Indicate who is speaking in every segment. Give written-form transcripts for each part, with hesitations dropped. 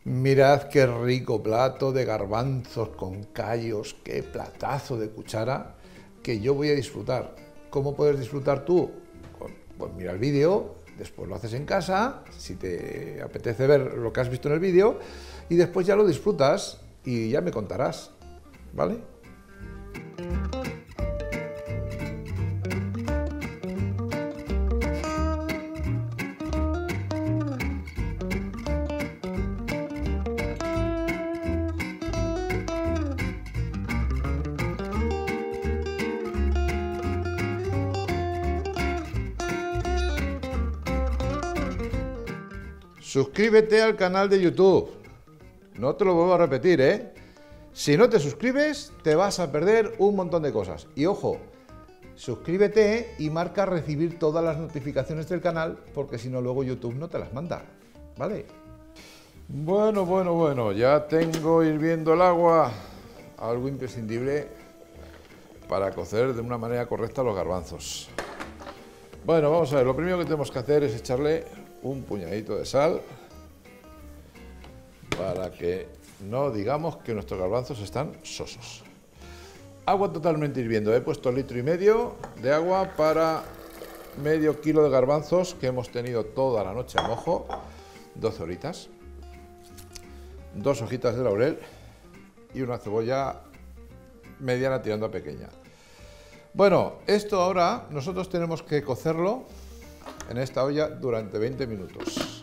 Speaker 1: Mirad qué rico plato de garbanzos con callos, qué platazo de cuchara que yo voy a disfrutar. ¿Cómo puedes disfrutar tú? Pues mira el vídeo, después lo haces en casa, si te apetece ver lo que has visto en el vídeo, y después ya lo disfrutas y ya me contarás, ¿vale? Suscríbete al canal de YouTube. No te lo vuelvo a repetir, ¿eh? Si no te suscribes, te vas a perder un montón de cosas. Y ojo, suscríbete y marca recibir todas las notificaciones del canal, porque si no, luego YouTube no te las manda, ¿vale? Bueno, ya tengo hirviendo el agua, algo imprescindible para cocer de una manera correcta los garbanzos. Bueno, vamos a ver, lo primero que tenemos que hacer es echarle un puñadito de sal para que no digamos que nuestros garbanzos están sosos. Agua totalmente hirviendo, he puesto 1,5 litros de agua para medio kilo de garbanzos que hemos tenido toda la noche a mojo, 12 horitas, 2 hojitas de laurel y una cebolla mediana tirando a pequeña. Bueno, esto ahora nosotros tenemos que cocerlo en esta olla durante 20 minutos.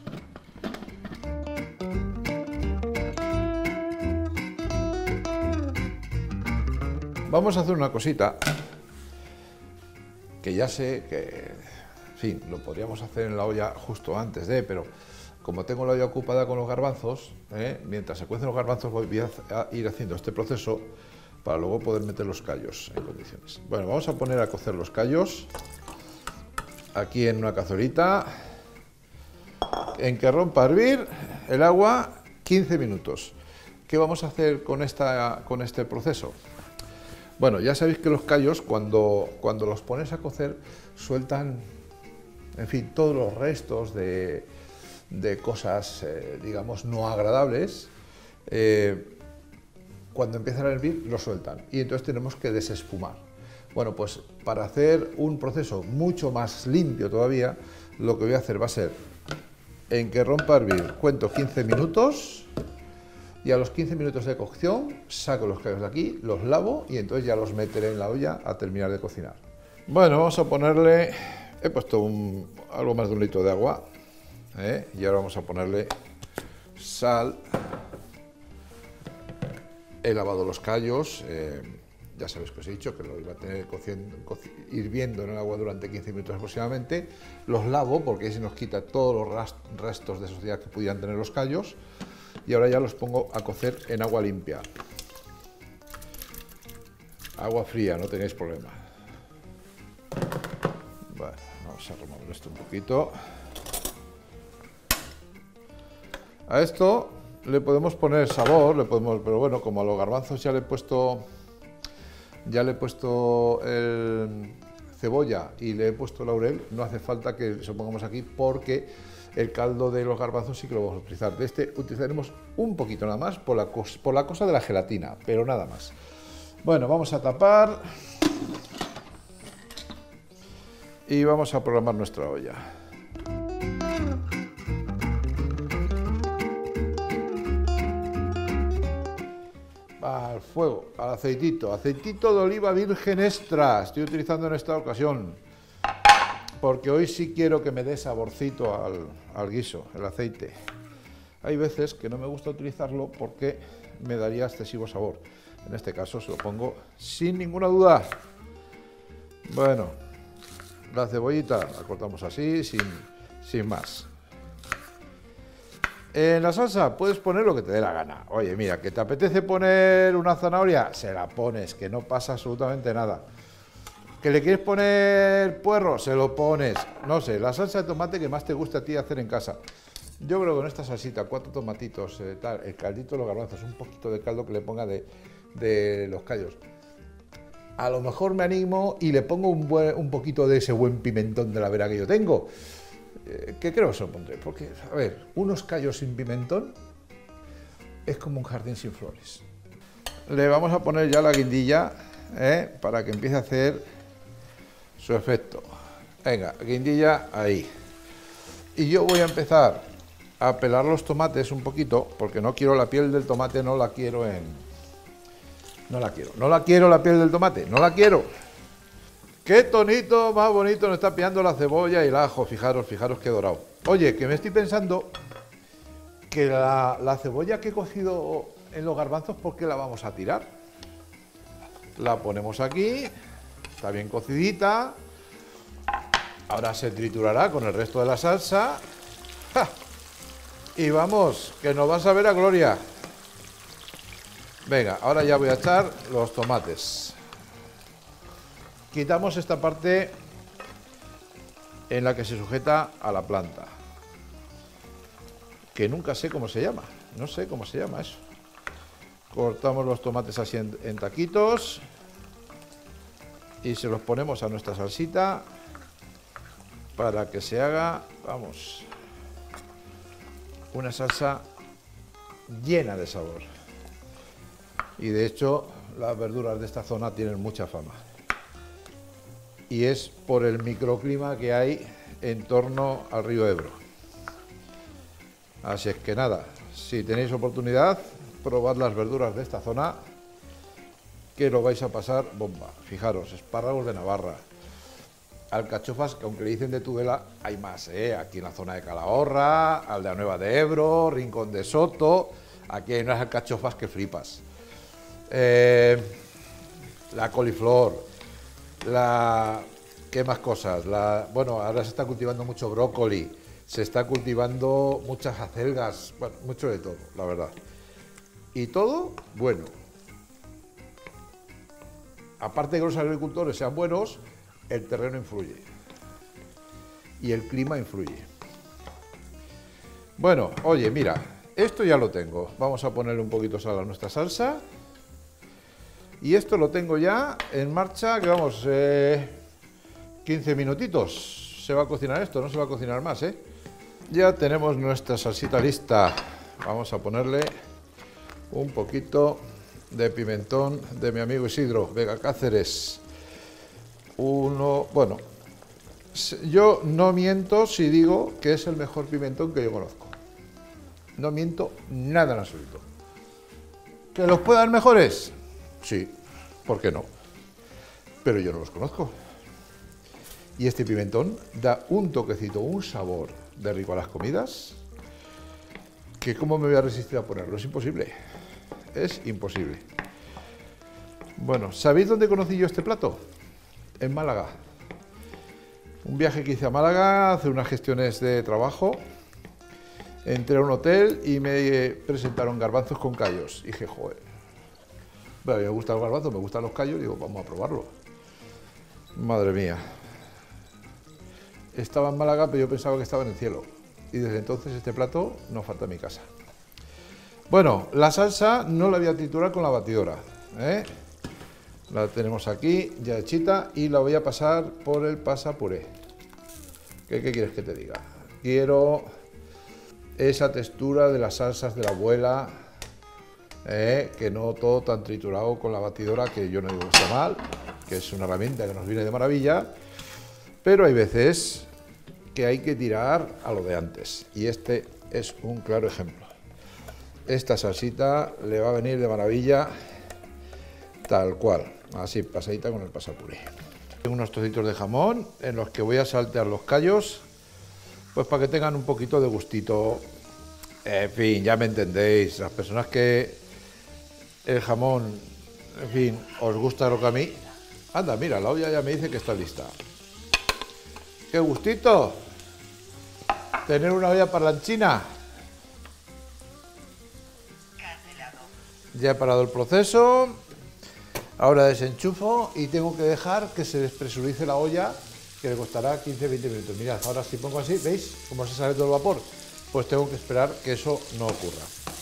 Speaker 1: Vamos a hacer una cosita que ya sé que, en fin, lo podríamos hacer en la olla justo antes de, pero como tengo la olla ocupada con los garbanzos, mientras se cuecen los garbanzos voy a ir haciendo este proceso para luego poder meter los callos en condiciones. Bueno, vamos a poner a cocer los callos aquí en una cazuelita, en que rompa a hervir el agua 15 minutos. ¿Qué vamos a hacer con este proceso? Bueno, ya sabéis que los callos, cuando los pones a cocer, sueltan, en fin, todos los restos de cosas, digamos, no agradables. Cuando empiezan a hervir, lo sueltan y entonces tenemos que desespumar. Bueno, pues para hacer un proceso mucho más limpio todavía, lo que voy a hacer va a ser, en que rompa a hervir, cuento 15 minutos y a los 15 minutos de cocción saco los callos de aquí, los lavo y entonces ya los meteré en la olla a terminar de cocinar. Bueno, vamos a ponerle, he puesto algo más de 1 litro de agua, y ahora vamos a ponerle sal. He lavado los callos, ya sabéis que os he dicho que lo iba a tener hirviendo en el agua durante 15 minutos aproximadamente. Los lavo porque así nos quita todos los restos de suciedad que pudieran tener los callos. Y ahora ya los pongo a cocer en agua limpia. Agua fría, no tenéis problema. Bueno, vamos a remover esto un poquito. A esto le podemos poner sabor, pero bueno, como a los garbanzos ya le he puesto cebolla y le he puesto laurel, no hace falta que se lo pongamos aquí porque el caldo de los garbanzos sí que lo vamos a utilizar. De este utilizaremos un poquito nada más por la cosa de la gelatina, pero nada más. Bueno, vamos a tapar y vamos a programar nuestra olla. Al fuego, al aceitito de oliva virgen extra, estoy utilizando en esta ocasión, porque hoy sí quiero que me dé saborcito al guiso, el aceite. Hay veces que no me gusta utilizarlo porque me daría excesivo sabor, en este caso se lo pongo sin ninguna duda. Bueno, la cebollita la cortamos así, sin más. En la salsa puedes poner lo que te dé la gana. Oye, mira, que te apetece poner una zanahoria, se la pones, que no pasa absolutamente nada. ¿Que le quieres poner puerro? Se lo pones. No sé, la salsa de tomate que más te gusta a ti hacer en casa. Yo creo que con esta salsita, 4 tomatitos, tal, el caldito de los garbanzos, un poquito de caldo que le ponga de los callos. A lo mejor me animo y le pongo un poquito de ese buen pimentón de la vera que yo tengo. Que creo que se lo pondré, porque, a ver, unos callos sin pimentón es como un jardín sin flores. Le vamos a poner ya la guindilla, para que empiece a hacer su efecto. Venga, guindilla ahí. Y yo voy a empezar a pelar los tomates un poquito, porque no quiero la piel del tomate, no la quiero la piel del tomate, no la quiero. Qué tonito más bonito nos está pillando la cebolla y el ajo, fijaros qué dorado. Oye, que me estoy pensando que la cebolla que he cocido en los garbanzos, ¿por qué la vamos a tirar? La ponemos aquí, está bien cocidita. Ahora se triturará con el resto de la salsa. ¡Ja! Y vamos, que nos va a saber a gloria. Venga, ahora ya voy a echar los tomates. Quitamos esta parte en la que se sujeta a la planta, que nunca sé cómo se llama, no sé cómo se llama eso. Cortamos los tomates así en taquitos y se los ponemos a nuestra salsita para que se haga, vamos, una salsa llena de sabor. Y de hecho, las verduras de esta zona tienen mucha fama. Y es por el microclima que hay en torno al río Ebro. Así es que nada, si tenéis oportunidad, probad las verduras de esta zona, que lo vais a pasar bomba. Fijaros, espárragos de Navarra, alcachofas, que aunque le dicen de Tudela, hay más, aquí en la zona de Calahorra, Aldeanueva de Ebro, Rincón de Soto, aquí hay unas alcachofas que flipas. La coliflor, ¿qué más cosas? Bueno, ahora se está cultivando mucho brócoli, se está cultivando muchas acelgas, bueno, mucho de todo, la verdad. Y todo bueno. Aparte de que los agricultores sean buenos, el terreno influye. Y el clima influye. Bueno, oye, mira, esto ya lo tengo. Vamos a ponerle un poquito de sal a nuestra salsa. Y esto lo tengo ya en marcha, que vamos, 15 minutitos. Se va a cocinar esto, no se va a cocinar más, Ya tenemos nuestra salsita lista. Vamos a ponerle un poquito de pimentón de mi amigo Isidro Vega Cáceres. Bueno, yo no miento si digo que es el mejor pimentón que yo conozco. No miento nada en absoluto. ¿Que los puedan dar mejores? Sí, ¿por qué no? Pero yo no los conozco. Y este pimentón da un toquecito, un sabor de rico a las comidas, que cómo me voy a resistir a ponerlo, es imposible. Es imposible. Bueno, ¿sabéis dónde conocí yo este plato? En Málaga. Un viaje que hice a Málaga, hacer unas gestiones de trabajo. Entré a un hotel y me presentaron garbanzos con callos. Y dije, joder, bueno, a mí me gustan los garbanzos, me gustan los callos, digo, vamos a probarlo. Madre mía. Estaba en Málaga, pero yo pensaba que estaba en el cielo. Y desde entonces este plato no falta en mi casa. Bueno, la salsa no la voy a triturar con la batidora, La tenemos aquí ya hechita y la voy a pasar por el pasapuré. ¿Qué quieres que te diga? Quiero esa textura de las salsas de la abuela, que no todo tan triturado con la batidora, que yo no digo que está mal, que es una herramienta que nos viene de maravilla, pero hay veces que hay que tirar a lo de antes y este es un claro ejemplo. Esta salsita le va a venir de maravilla tal cual, así pasadita con el pasapuré. Tengo unos trocitos de jamón en los que voy a saltear los callos, pues para que tengan un poquito de gustito. En fin, ya me entendéis, las personas que el jamón, en fin, os gusta lo que a mí. Anda, mira, la olla ya me dice que está lista. ¡Qué gustito! Tener una olla parlanchina. Ya he parado el proceso. Ahora desenchufo y tengo que dejar que se despresurice la olla, que le costará 15-20 minutos. Mirad, ahora si pongo así, ¿veis cómo se sale todo el vapor? Pues tengo que esperar que eso no ocurra.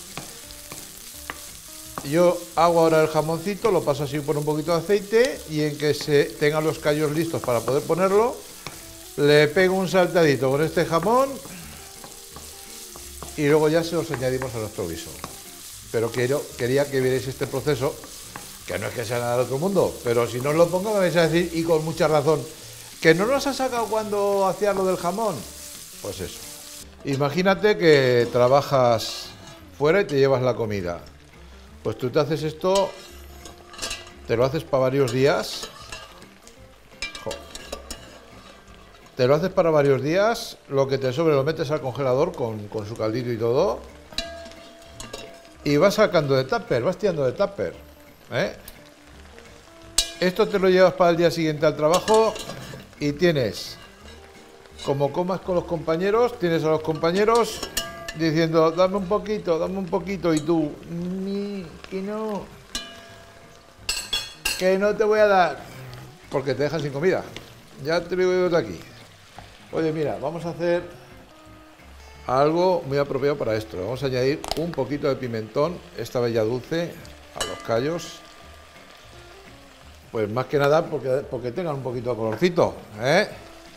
Speaker 1: Yo hago ahora el jamoncito, lo paso así por un poquito de aceite y en que se tengan los callos listos para poder ponerlo, le pego un saltadito con este jamón y luego ya se los añadimos a nuestro guiso. pero quería que vierais este proceso, que no es que sea nada del otro mundo, pero si no os lo pongo me vais a decir, y con mucha razón, ¿que no nos has sacado cuando hacías lo del jamón? Pues eso. Imagínate que trabajas fuera y te llevas la comida. Pues tú te haces esto, te lo haces para varios días. Te lo haces para varios días, lo que te sobre lo metes al congelador con su caldito y todo. Y vas sacando de tupper, vas tirando de tupper. Esto te lo llevas para el día siguiente al trabajo y tienes, como comas con los compañeros, tienes a los compañeros diciendo, dame un poquito, y tú, que no te voy a dar, porque te dejan sin comida. Ya te lo digo desde aquí. Oye, mira, vamos a hacer algo muy apropiado para esto. Vamos a añadir un poquito de pimentón, esta vez ya dulce, a los callos. Pues más que nada porque tengan un poquito de colorcito, ¿eh?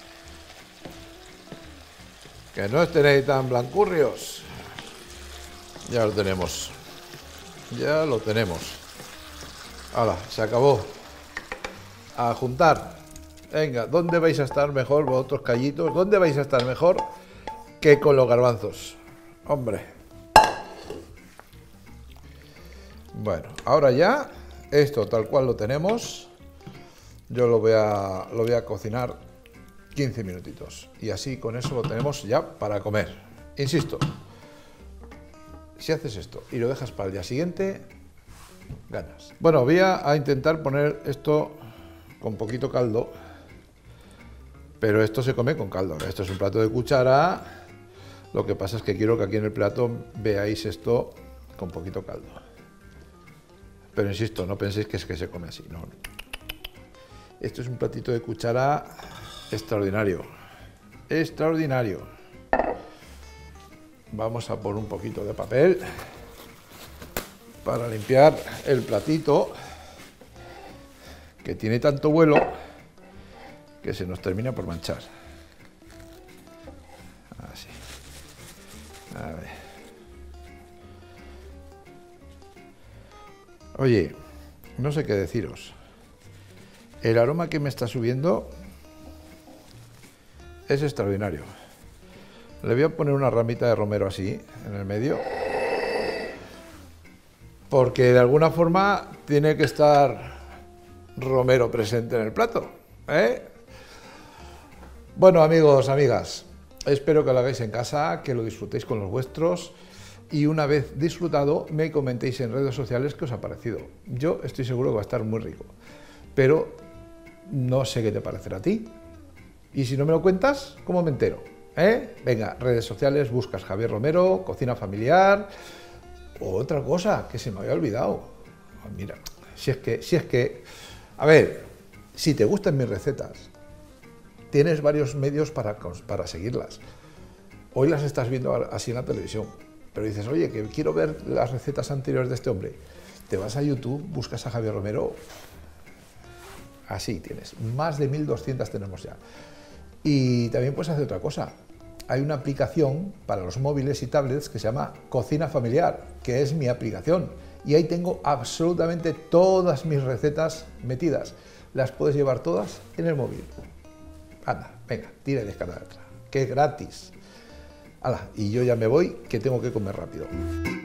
Speaker 1: Que no estén tan blancurrios. Ya lo tenemos. Ya lo tenemos. ¡Hala! Se acabó. A juntar. Venga, ¿dónde vais a estar mejor vosotros, callitos? ¿Dónde vais a estar mejor que con los garbanzos? Hombre. Bueno, ahora ya, esto tal cual lo tenemos, yo lo voy a cocinar 15 minutitos. Y así con eso lo tenemos ya para comer. Insisto, si haces esto y lo dejas para el día siguiente, ganas. Bueno, voy a intentar poner esto con poquito caldo. Pero esto se come con caldo. Esto es un plato de cuchara. Lo que pasa es que quiero que aquí en el plato veáis esto con poquito caldo. Pero insisto, no penséis que es que se come así. No. Esto es un platito de cuchara extraordinario. Extraordinario. Vamos a poner un poquito de papel para limpiar el platito, que tiene tanto vuelo que se nos termina por manchar. Así. A ver. Oye, no sé qué deciros. El aroma que me está subiendo es extraordinario. Le voy a poner una ramita de romero así, en el medio, porque de alguna forma tiene que estar romero presente en el plato, ¿eh? Bueno, amigos, amigas, espero que lo hagáis en casa, que lo disfrutéis con los vuestros y una vez disfrutado me comentéis en redes sociales qué os ha parecido. Yo estoy seguro que va a estar muy rico, pero no sé qué te parecerá a ti. Y si no me lo cuentas, ¿cómo me entero? Venga, redes sociales, buscas Javier Romero, cocina familiar, o otra cosa que se me había olvidado. Mira, si es que, a ver, si te gustan mis recetas, tienes varios medios para seguirlas. Hoy las estás viendo así en la televisión, pero dices, oye, que quiero ver las recetas anteriores de este hombre. Te vas a YouTube, buscas a Javier Romero, así tienes. Más de 1200 tenemos ya. Y también puedes hacer otra cosa. Hay una aplicación para los móviles y tablets que se llama Cocina Familiar, que es mi aplicación. Y ahí tengo absolutamente todas mis recetas metidas. Las puedes llevar todas en el móvil. Anda, venga, tira y descarga otra, que es gratis. Hala, y yo ya me voy, que tengo que comer rápido.